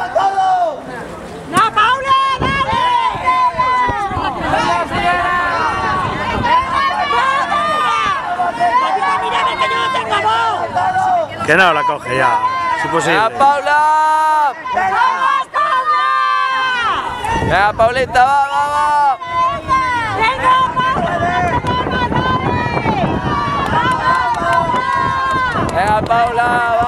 ¡No, Paula! ¡Dale! Que no la coge ya, es imposible. ¡Venga, Paula! ¡Vamos, Paula! ¡Venga, Paulita, vamos! ¡Venga, Paula! ¡Venga, Paula!